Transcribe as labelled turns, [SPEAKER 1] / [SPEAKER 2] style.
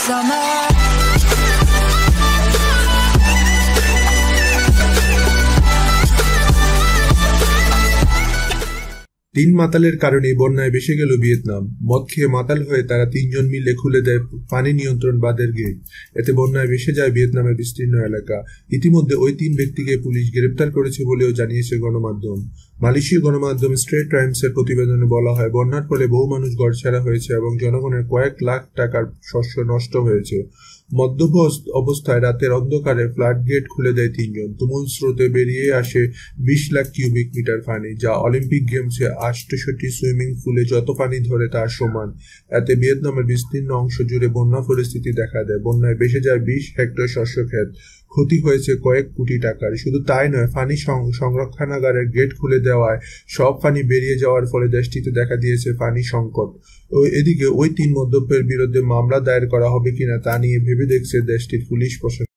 [SPEAKER 1] summer.
[SPEAKER 2] তিন মাতালের কারণে বন্যায় ভেসে গেল ভিয়েতনাম। মদ খেয়ে মাতাল হয়ে তারা তিনজন মিলে খুলে দেয় পানি নিয়ন্ত্রণ বাঁধের গেট। এতে বন্যায় ভেসে যায় ভিয়েতনামের বিস্তীর্ণ এলাকা। ইতিমধ্যে ওই তিন ব্যক্তিকে পুলিশ গ্রেপ্তার করেছে বলেও জানিয়েছে গণমাধ্যম। মালয়েশীয় গণমাধ্যম স্ট্রেট টাইমসের প্রতিবেদনে বলা হয়, বন্যার ফলে বহু মানুষ ঘরছাড়া হয়েছে এবং জনগণের কয়েক লাখ টাকার শস্য নষ্ট হয়েছে। মদ্যপ অবস্থায় রাতের অন্ধকারে ফ্লাড গেট খুলে দেয় তিনজন। তুমুল স্রোতে বেরিয়ে আসে 20 লাখ কিউবিক মিটার পানি, যা অলিম্পিক গেমসে 68টি সুইমিং পুলে যত পানি ধরে তার সমান। এতে ভিয়েতনামের বিস্তীর্ণ অংশ জুড়ে বন্যা পরিস্থিতি দেখা দেয়। বন্যায় ভেসে যায় 20 হেক্টর শস্যক্ষেত, ক্ষতি হয়েছে কয়েক কোটি টাকার। শুধু তাই নয়, পানি সংরক্ষণাগারের গেট খুলে দেওয়ায় সব পানি বেরিয়ে যাওয়ার ফলে দেশটিতে দেখা দিয়েছে পানি সংকট। এদিকে ওই তিন মদ্যপের বিরুদ্ধে মামলা দায়ের করা হবে কিনা তা নিয়ে ভেবে দেখছে দেশটির পুলিশ প্রশাসন।